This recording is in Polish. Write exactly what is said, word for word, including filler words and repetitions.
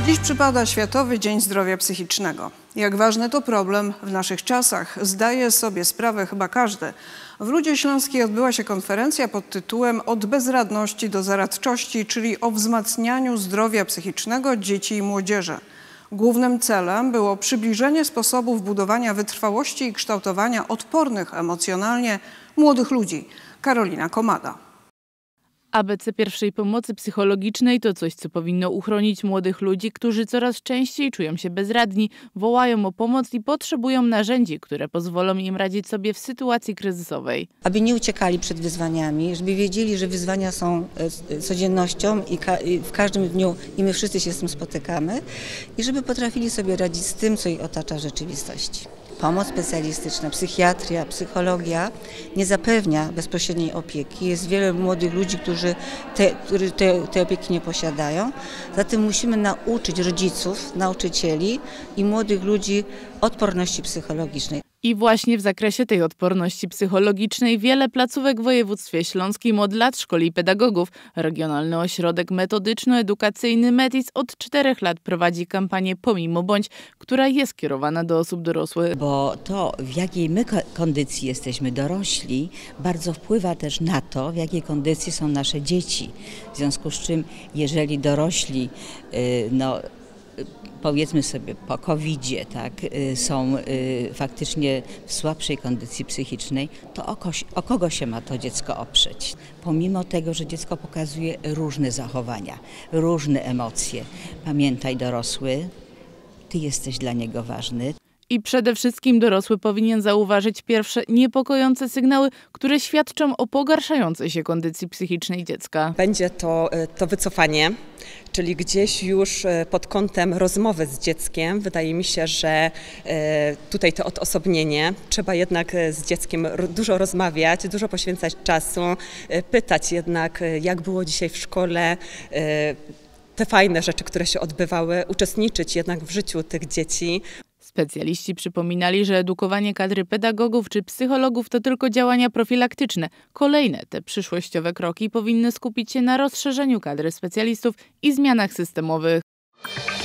Dziś przypada Światowy Dzień Zdrowia Psychicznego. Jak ważny to problem w naszych czasach, zdaje sobie sprawę chyba każdy. W Rudzie Śląskiej odbyła się konferencja pod tytułem „Od bezradności do zaradczości”, czyli o wzmacnianiu zdrowia psychicznego dzieci i młodzieży. Głównym celem było przybliżenie sposobów budowania wytrwałości i kształtowania odpornych emocjonalnie młodych ludzi. Karolina Komada. A B C pierwszej pomocy psychologicznej to coś, co powinno uchronić młodych ludzi, którzy coraz częściej czują się bezradni, wołają o pomoc i potrzebują narzędzi, które pozwolą im radzić sobie w sytuacji kryzysowej. Aby nie uciekali przed wyzwaniami, żeby wiedzieli, że wyzwania są codziennością i, ka i w każdym dniu i my wszyscy się z tym spotykamy i żeby potrafili sobie radzić z tym, co ich otacza w rzeczywistości. Pomoc specjalistyczna, psychiatria, psychologia nie zapewnia bezpośredniej opieki. Jest wiele młodych ludzi, którzy te, którzy te, te opieki nie posiadają. Zatem musimy nauczyć rodziców, nauczycieli i młodych ludzi odporności psychologicznej. I właśnie w zakresie tej odporności psychologicznej wiele placówek w województwie śląskim od lat szkoli pedagogów. Regionalny Ośrodek Metodyczno-Edukacyjny METIS od czterech lat prowadzi kampanię Pomimo Bądź, która jest kierowana do osób dorosłych. Bo to, w jakiej my kondycji jesteśmy dorośli, bardzo wpływa też na to, w jakiej kondycji są nasze dzieci. W związku z czym, jeżeli dorośli, no, powiedzmy sobie po kowidzie, tak, są faktycznie w słabszej kondycji psychicznej, to o, ko o kogo się ma to dziecko oprzeć? Pomimo tego, że dziecko pokazuje różne zachowania, różne emocje. Pamiętaj, dorosły, ty jesteś dla niego ważny. I przede wszystkim dorosły powinien zauważyć pierwsze niepokojące sygnały, które świadczą o pogarszającej się kondycji psychicznej dziecka. Będzie to, to wycofanie, czyli gdzieś już pod kątem rozmowy z dzieckiem. Wydaje mi się, że tutaj to odosobnienie. Trzeba jednak z dzieckiem dużo rozmawiać, dużo poświęcać czasu, pytać jednak, jak było dzisiaj w szkole, te fajne rzeczy, które się odbywały, uczestniczyć jednak w życiu tych dzieci. Specjaliści przypominali, że edukowanie kadry pedagogów czy psychologów to tylko działania profilaktyczne. Kolejne, te przyszłościowe kroki powinny skupić się na rozszerzeniu kadry specjalistów i zmianach systemowych.